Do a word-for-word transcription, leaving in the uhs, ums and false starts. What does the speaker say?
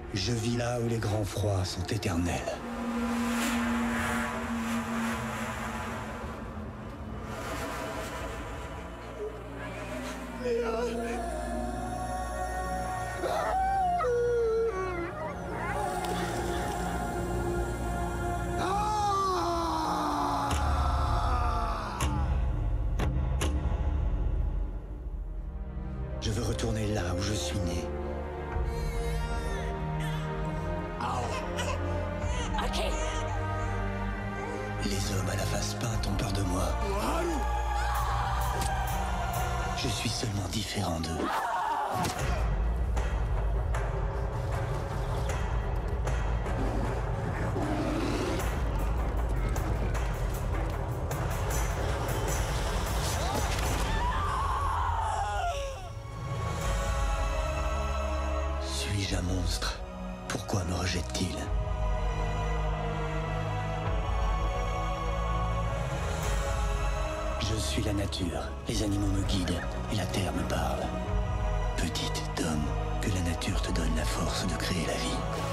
Je vis là où les grands froids sont éternels. Je veux retourner là où je suis né. Ok. Les hommes à la face peinte ont peur de moi. Je suis seulement différent d'eux. Suis-je un monstre? Pourquoi me rejette-t-il? Je suis la nature, les animaux me guident et la terre me parle. Petite homme, que la nature te donne la force de créer la vie.